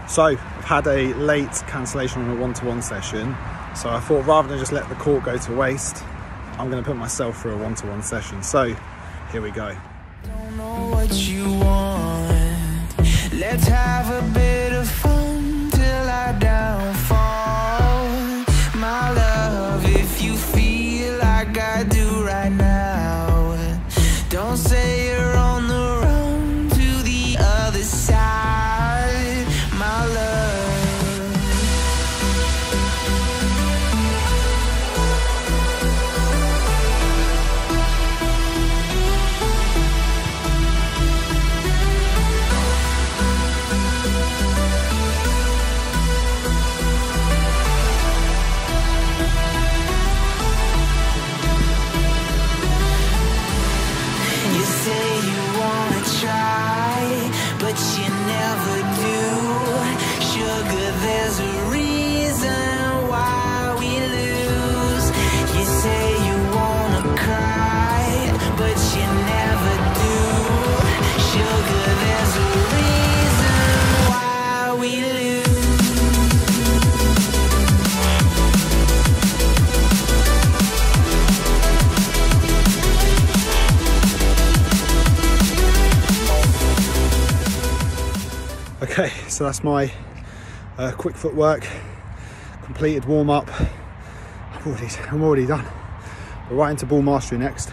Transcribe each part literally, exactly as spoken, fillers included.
So I've had a late cancellation on a one-to-one session, so I thought rather than just let the court go to waste, I'm going to put myself through a one-to-one session. So here we go. Don't know what you want. Let's have a bit of fun till I downfall. My love, if you feel like I do right now, don't say you're on the run to the other side, my love. Okay, so that's my uh, quick footwork, completed warm up. I'm already, I'm already done. We're right into ball mastery next.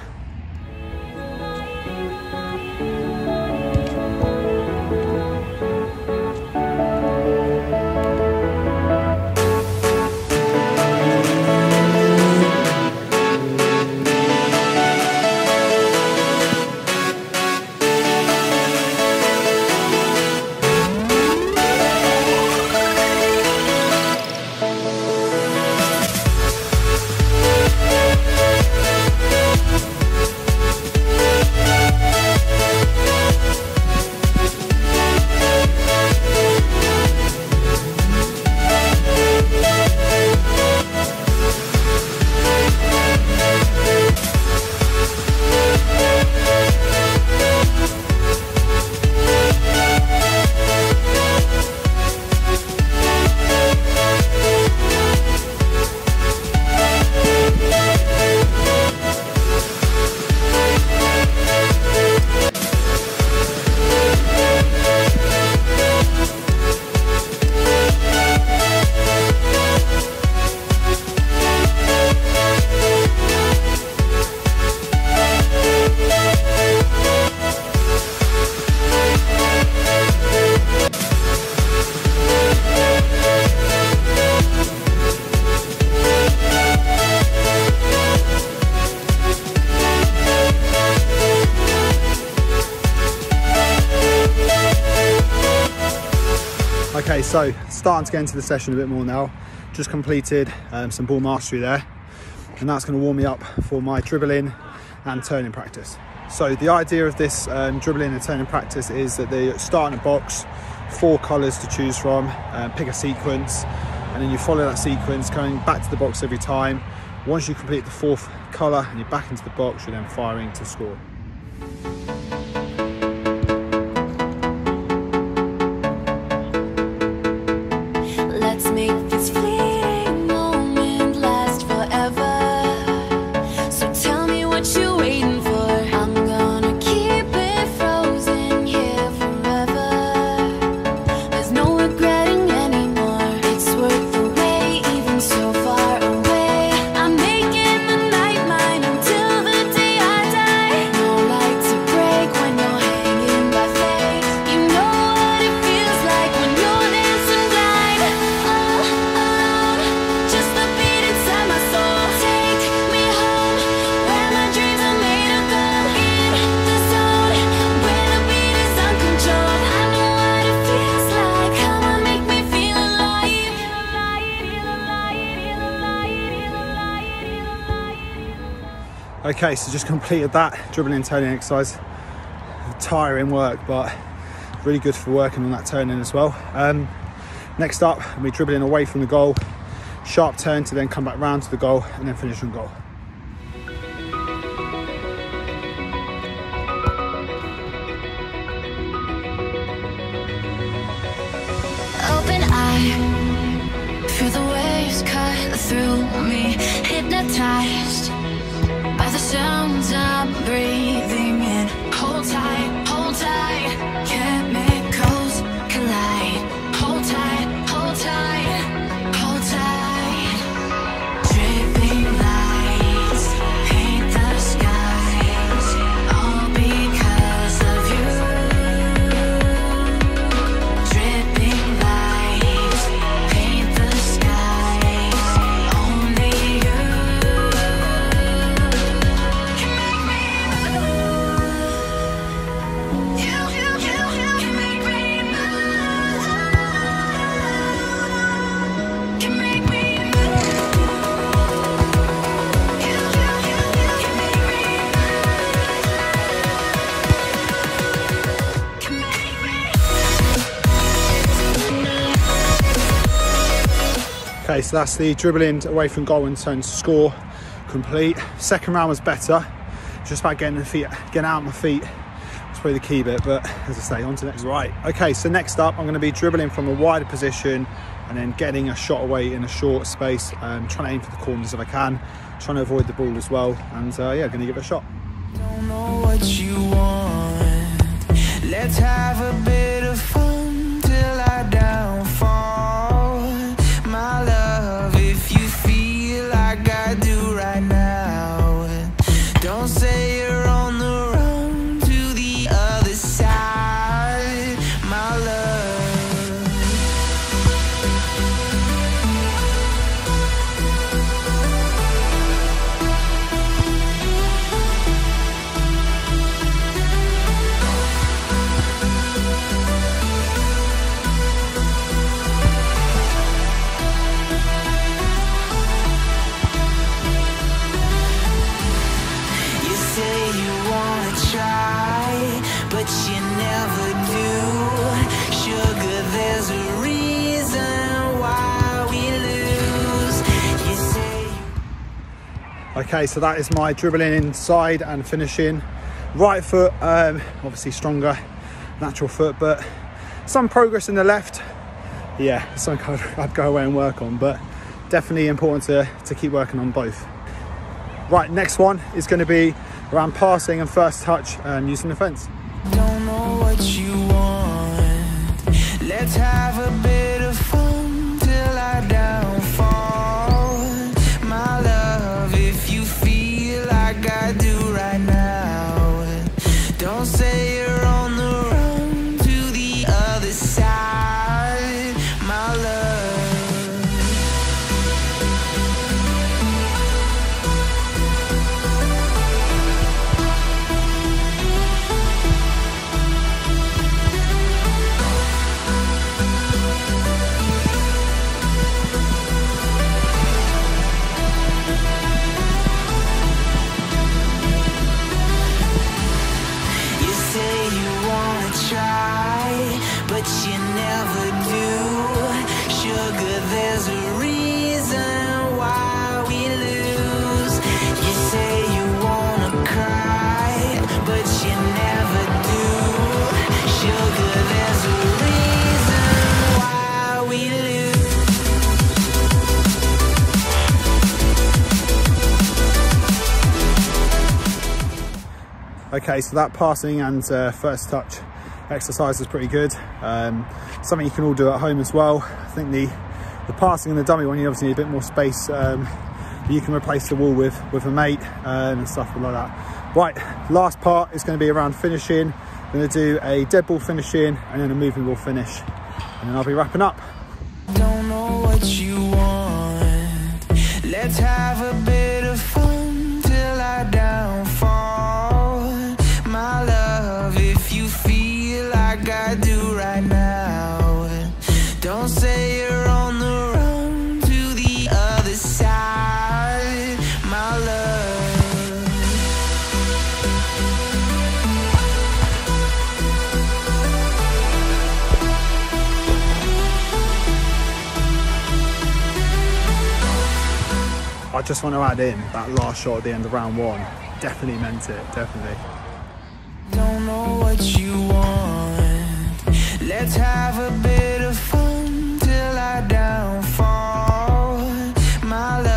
Okay, so starting to get into the session a bit more now. Just completed um, some ball mastery there, and that's going to warm me up for my dribbling and turning practice. So the idea of this um, dribbling and turning practice is that they start in a box, four colours to choose from, uh, pick a sequence, and then you follow that sequence, going back to the box every time. Once you complete the fourth colour and you're back into the box, you're then firing to score. Let's make this fleeting moment last forever. So tell me what you're waiting for. I'm gonna keep it frozen here forever. There's no regretting anymore. It's worth the wait, even so far away. I'm making the night mine until the day I die. No light to break when you're hanging by faith. You know what it feels like when you're dancing blind. All alone, just the beat inside my soul. Take me home, where my dreams are made of gold. In the zone, where the beat is uncontrolled. I know what it feels like. Come on, make me feel alive. Okay, so just completed that dribbling and turning exercise. Tiring work, but really good for working on that turning as well. Um, next up, we're dribbling away from the goal, sharp turn to then come back round to the goal and then finish on goal. Open through me, hypnotized by the sounds I'm breathing in. Hold tight, hold tight, chemicals collide. Hold tight, hold tight, hold tight. Dripping lights paint the skies, all because of you. Dripping lights paint the skies, only you can make me move. You, you, you, you can make me move. Can make me move. You, you, you, you can make me move. Can make me. Okay, so that's the dribbling away from goal and turn to score complete. Second round was better. Just about getting the feet, getting out of my feet. That's probably the key bit, but as I say, on to the next. Right, okay, so next up, I'm going to be dribbling from a wider position and then getting a shot away in a short space, um, trying to aim for the corners if I can, trying to avoid the ball as well, and uh, yeah, going to give it a shot. Don't know what you want. Let's have a bit of fun till I downfall. My love, if you feel like I do right now, don't say you're on the run to the other side. My love. You say you wanna try, but you never do. Sugar, there's a reason why we lose. You say Okay, so that is my dribbling inside and finishing. Right foot, um, obviously stronger, natural foot, but some progress in the left. Yeah, something I'd, I'd go away and work on, but definitely important to, to keep working on both. Right, next one is going to be around passing and first touch and using the fence. don't know what you want. Let's have a bit of fun till I downfall. My love, if you feel like I do right now, don't say you're on the run to the other side. My love. You say you wanna try, but you never do. Sugar, there's a reason why we lose. You say you wanna cry, but you never do. Sugar, there's a reason why we lose. Okay, so that passing and uh, first touch exercise is pretty good. Um, something you can all do at home as well. I think the the passing and the dummy one, you obviously need a bit more space. Um, but you can replace the wall with with a mate uh, and stuff like that. Right, last part is going to be around finishing. I'm going to do a dead ball finishing and then a moving ball finish, and then I'll be wrapping up. Don't know what you want. Let's have a bit of fun till I downfall. My love, if you feel like I do right now, don't say you're on the run to the other side. My love. I just want to add in that last shot at the end of round one. Definitely meant it, definitely. Don't know what you want. Let's have a bit of fun till I downfall. My love.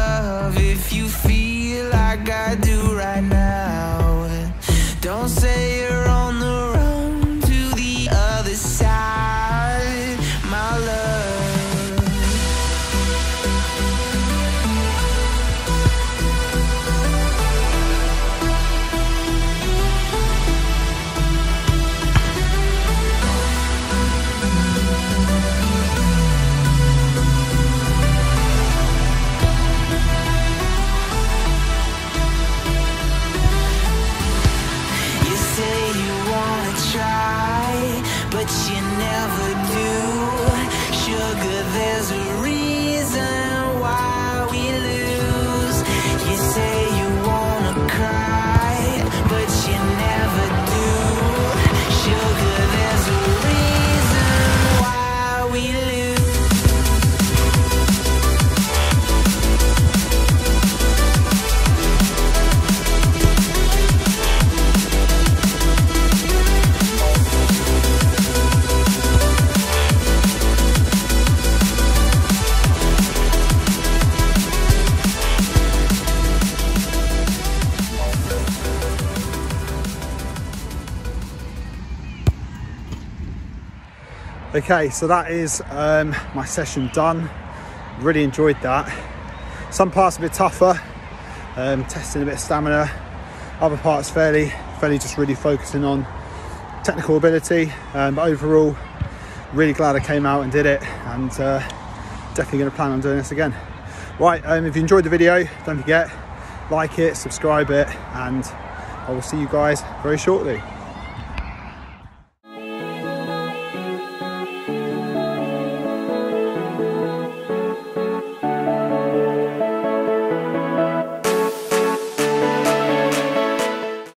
Okay, so that is um, my session done. Really enjoyed that. Some parts a bit tougher, um, testing a bit of stamina. Other parts fairly, fairly just really focusing on technical ability. Um, but overall, really glad I came out and did it, and uh, definitely going to plan on doing this again. Right, um, if you enjoyed the video, don't forget, like it, subscribe it, and I will see you guys very shortly.